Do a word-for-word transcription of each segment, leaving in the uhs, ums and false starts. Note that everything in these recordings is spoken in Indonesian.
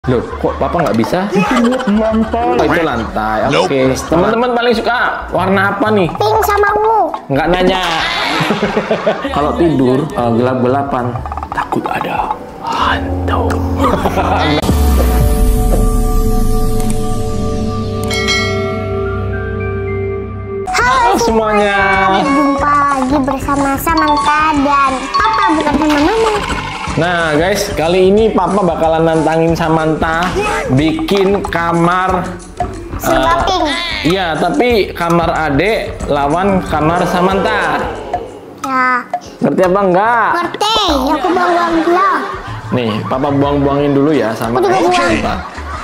Loh, kok papa nggak bisa? Itu lantai. Oh, itu lantai. Oke. Okay. Teman-teman paling suka warna apa nih? Pink sama ungu. Nggak nanya. Kalau tidur uh, gelap-gelapan, takut ada hantu. Halo semuanya. Jumpa lagi bersama Samantha dan Papa, bukan sama Mama. Nah guys, kali ini Papa bakalan nantangin Samantha bikin kamar Serba uh, pink. Iya, tapi kamar adek lawan kamar Samantha. Ya. Ngerti apa enggak? Ngerti, aku buang-buang dulu. Nih, Papa buang-buangin dulu ya sama Aku juga buang. Samantha.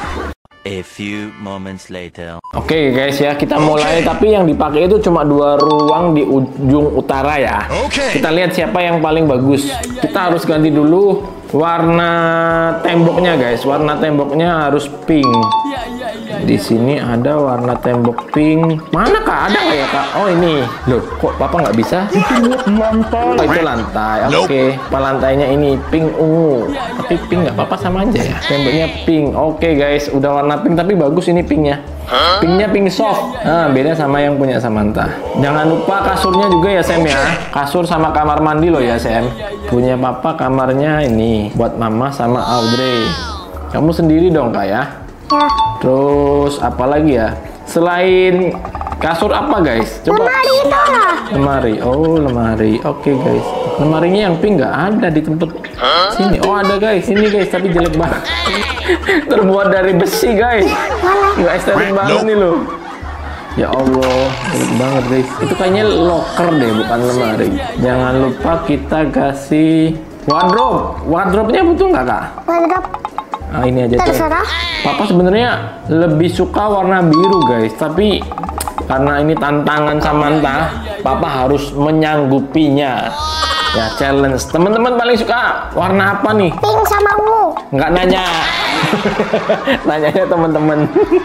A few moments later. Oke guys ya, kita mulai. Tapi yang dipakai itu cuma dua ruang di ujung utara ya. Oke. Kita lihat siapa yang paling bagus. Kita harus ganti dulu warna temboknya guys. Warna temboknya harus pink. Di sini ada warna tembok pink. Mana kak? Ada nggak ya kak? Oh ini. Loh, kok papa nggak bisa? Itu lantai. Oh, itu lantai. Oke. Okay. Lantainya ini pink ungu. Tapi pink nggak apa-apa, sama aja ya. Temboknya pink. Oke okay, guys, udah warna pink tapi bagus ini pinknya. Pinknya pink soft. Nah, beda sama yang punya Samantha. Jangan lupa kasurnya juga ya Sam ya. Kasur sama kamar mandi loh ya Sam. Punya papa kamarnya ini buat mama sama Audrey. Kamu sendiri dong kak ya. Ya. Terus apa lagi ya? Selain kasur apa guys? Coba. Lemari itu lah. Lemari. Oh lemari. Oke okay, guys. Lemarinya yang pink nggak ada di tempat sini. Oh ada guys. Ini guys tapi jelek banget. Terbuat dari besi guys. Nggak estetik banget nih loh. Ya Allah, jelek banget guys. Itu kayaknya locker deh, bukan lemari. Jangan lupa kita kasih wardrobe. Wardrobe-nya butuh nggak kak? Wardrobe. Nah, ini aja tuh. Terserah. Papa sebenarnya lebih suka warna biru guys, tapi karena ini tantangan Samantha, Papa harus menyanggupinya. Ya challenge. Teman-teman paling suka warna apa nih? Pink sama ungu. Nggak nanya. Nanyanya teman-teman.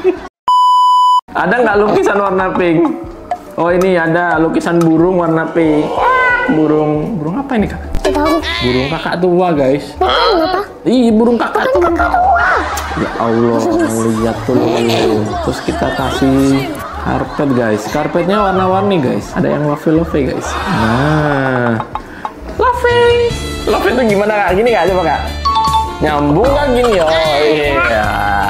Ada nggak lukisan warna pink? Oh ini ada lukisan burung warna pink. Burung, burung apa ini kak? Tahu. Burung kakak tua guys. Bukan apa? Ih, burung kakak tua. Kakak tua. Ya Allah, lihat tuh. Terus kita kasih karpet guys. Karpetnya warna-warni guys. Ada yang lovely-lovely guys. Nah, lovely. Lovely itu gimana kak? Gini kak, coba kak. Nyambung kan gini ya. Oh iya.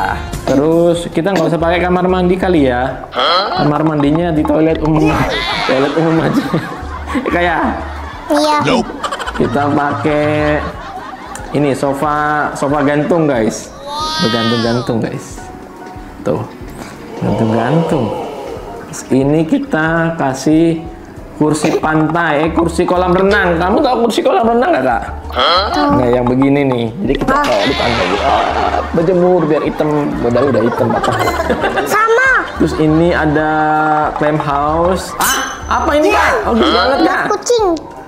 Terus kita nggak usah pakai kamar mandi kali ya. Kamar mandinya di toilet umum. Toilet umum aja. Kayak. Iya. Kita pakai ini sofa sofa gantung guys. Bergantung-gantung guys. Tuh. Gantung-gantung. Terus ini kita kasih kursi pantai, eh kursi kolam renang. Kamu tahu kursi kolam renang nggak kak? Nah yang begini nih. Jadi kita taruh di pantai. Ah, berjemur biar hitam. Udah udah hitam apa? Sama. Terus ini ada clam house. Ah, apa ini kak? Oh, bagus banget kak. Kucing.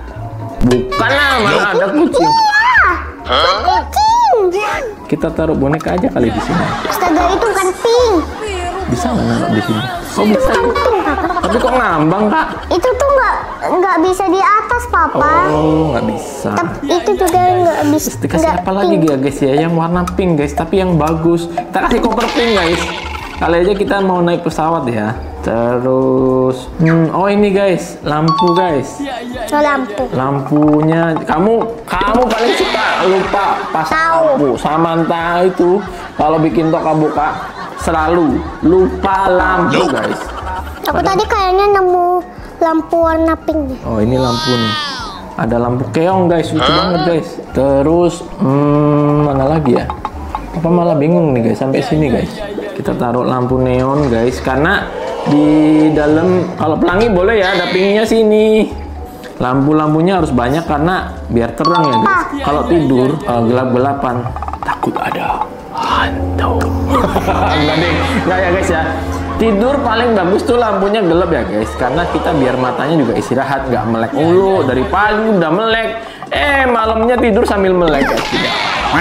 Bukan lah, mana ada kucing. Iya. Kucing. Kita taruh boneka aja kali di sini. Astaga, itu bukan pink. Bisa nggak naruh di sini? Oh bisa. Tapi kok ngambang kak? Itu tuh nggak nggak bisa di atas papa. Oh nggak bisa. Tapi itu juga nggak bisa. Terus dikasih nggak apa lagi ya guys ya? Yang warna pink guys, tapi yang bagus. Kita kasih koper pink guys. Kali aja kita mau naik pesawat ya. Terus, hmm, oh ini guys, lampu guys. Oh, lampu. Lampunya, kamu kamu paling suka lupa pasang lampu. Samantha itu kalau bikin toko buka selalu lupa lampu guys. Aku tadi kayaknya nemu lampu warna pink nih. Oh ini lampu nih. Ada lampu keong guys, lucu banget guys. Terus, hmm, mana lagi ya? Apa malah bingung nih guys sampai sini guys. Kita taruh lampu neon guys, karena di dalam kalau pelangi boleh ya, ada pinknya sini. Lampu-lampunya harus banyak karena biar terang ya guys. Kalau tidur uh, gelap-gelapan, takut ada hantu. Enggak deh, enggak ya guys ya. Tidur paling bagus tuh lampunya gelap ya guys, karena kita biar matanya juga istirahat, nggak melek mulu. Dari pagi udah melek, eh malamnya tidur sambil melek ya. Tidak.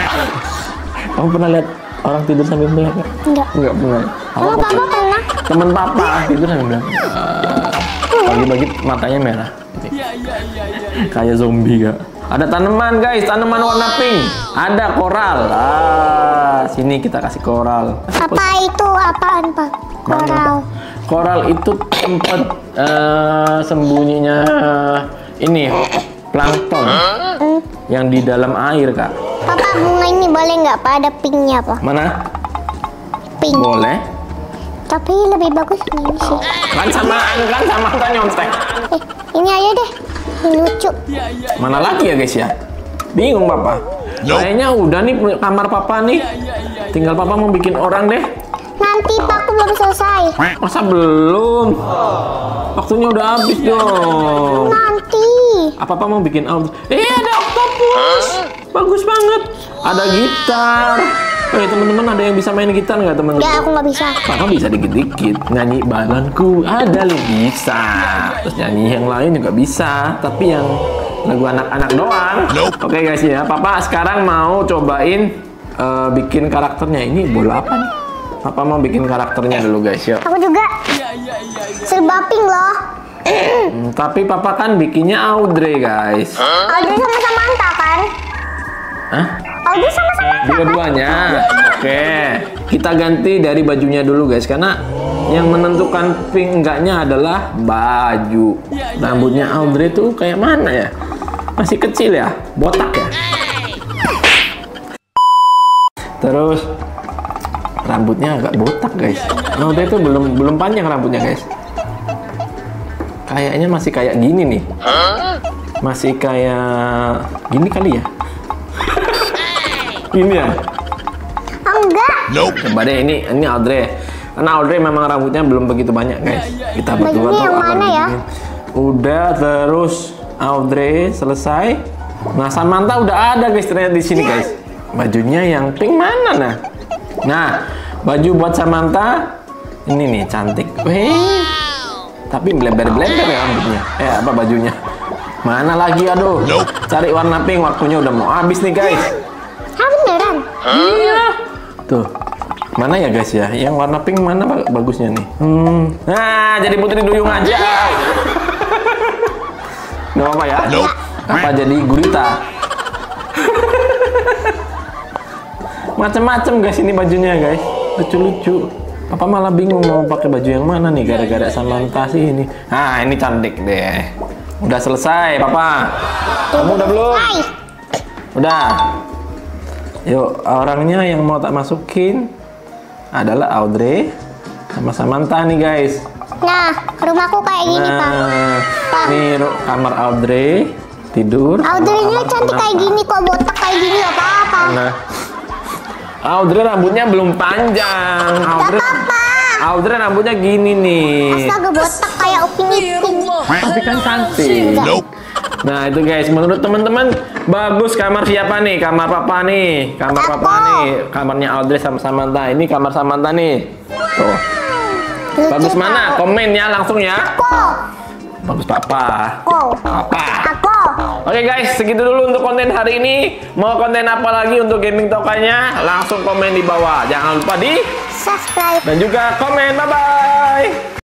Kamu pernah lihat orang tidur sambil melek nggak? Enggak. Nggak pernah. Kalau papa pernah. Temen papa tidur sambil melek. Pagi-pagi matanya merah. Kayak zombie kak. Ada tanaman guys, tanaman warna pink. Ada koral. Ah, sini kita kasih koral. Apa itu apaan Pak? Koral. Koral itu tempat uh, sembunyinya uh, ini plankton Hmm. yang di dalam air kak. Papa, bunga ini boleh nggak Pak? Ada pinknya Pak? Mana? Pink. Boleh. Tapi lebih bagus ini sih. Kan sama kan sama kan nyontek. Eh, ini aja deh. Ini lucu. Mana lagi ya guys ya? Bingung papa. Kayaknya udah nih kamar papa nih. Tinggal papa mau bikin orang deh. Nanti Pak, aku belum selesai. Masa belum? Waktunya udah habis dong. Nanti. Apa apa mau bikin out? Eh ada octopus. Bagus banget. Ada gitar. Eh teman-teman ada yang bisa main gitar nggak teman-teman? Enggak, aku nggak bisa. Papa bisa dikit-dikit. Nyanyi badanku ada li bisa. Terus nyanyi yang lain juga bisa. Tapi yang lagu anak-anak doang. Oke guys ya. Papa sekarang mau cobain uh, bikin karakternya. Ini bola apa nih? Papa mau bikin karakternya dulu guys yuk. Aku juga. Serba pink loh. Hmm, tapi papa kan bikinnya Audrey guys. Audrey sama Samantha kan? Hah? Audrey sama Samantha. Dua-duanya. Oke. Kita ganti dari bajunya dulu guys. Karena yang menentukan pink enggaknya adalah baju. Rambutnya Audrey tuh kayak mana ya? Masih kecil ya? Botak ya? Terus rambutnya agak botak guys. Audrey tuh belum belum panjang rambutnya guys. Kayaknya masih kayak gini nih. Masih kayak gini kali ya? Ini ya? Enggak. Coba deh ini ini Audrey. Karena Audrey memang rambutnya belum begitu banyak guys. Kita berdua Bajunya tuh yang akan mana ya? bikin. Udah terus Audrey selesai. Nah Samantha udah ada guys ternyata di sini guys. Bajunya yang pink mana nah? Nah baju buat Samantha ini nih cantik. Wih. Tapi bleber-bleber ya rambutnya. Eh apa bajunya? Mana lagi aduh? Cari warna pink waktunya udah mau habis nih guys. Hah, beneran? Iya. Tuh. Mana ya guys ya? Yang warna pink mana bagusnya nih? Hmm. Nah, jadi putri duyung aja. Gak apa-apa ya? Apa jadi gurita? Macem-macem guys ini bajunya guys. Lucu-lucu. Papa malah bingung mau pakai baju yang mana nih gara-gara Samantha sih ini. Nah, ini cantik deh. Udah selesai, Papa. Kamu udah belum? Hai. Udah. Yuk, orangnya yang mau tak masukin adalah Audrey sama Samantha nih, guys. Nah, rumahku kayak gini, Pak. Nah, Pak. ini ru- kamar Audrey tidur. Audrey-nya Kamar cantik kayak Samantha. gini kok, botak kayak gini gak apa-apa. Nah, Audrey rambutnya belum panjang. Audrey, apa-apa. Audrey rambutnya gini nih. Astaga, botak kayak Upin Ipin. Tapi kan cantik. Nah itu guys, menurut teman-teman bagus kamar siapa nih? Kamar papa nih, kamar papa Aku. nih, kamarnya Audrey sama Samantha. Ini kamar Samantha nih. Tuh. Lucu, Bagus mana? Pak. Komen ya langsung ya. Aku. Bagus papa. Aku. Papa. Aku. Oke guys, segitu dulu untuk konten hari ini. Mau konten apa lagi untuk gaming tokanya? Langsung komen di bawah. Jangan lupa di Subscribe. dan juga komen. Bye bye.